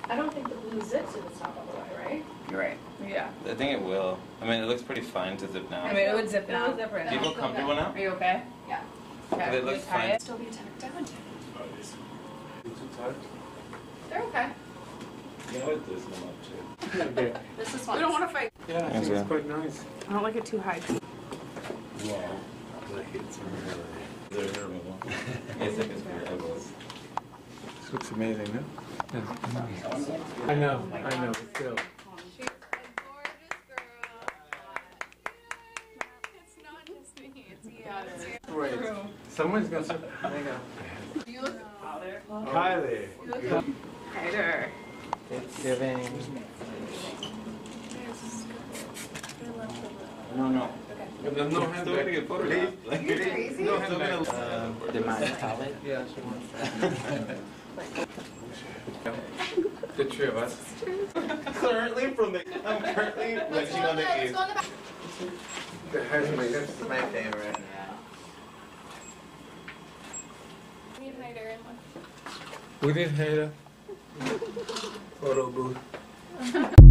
I don't think the blue zips if it's not all the way, right? You're right. Yeah. I think it will. I mean, it looks pretty fine to zip now. I mean, it would zip now. It would zip right Do you now. feel comfortable now? Are you okay? Yeah. If it looks tie fine. it. Still be tucked down. Too tight? They're okay. Yeah, it does not too. Okay. This is fun. We don't want to fight. Yeah, I think it's quite nice. I don't like it too high. Wow. Like it's really... There's a removal. It's like it's weird. This looks amazing, no? Yeah. I know, still. She's a gorgeous girl. It's not just me, it's you. Wait, someone's gonna say, hang on. You look Kylie. Tighter. It's giving. No, no. No Still gonna handbag. get photographed. Like, You're crazy. No handbag. The man Kylie? Yeah, she wants the three of us. currently from the, I'm currently lunching on the 8th. The handbag, that's my favorite. We need to hide her in one. We didn't hate her. Photo booth.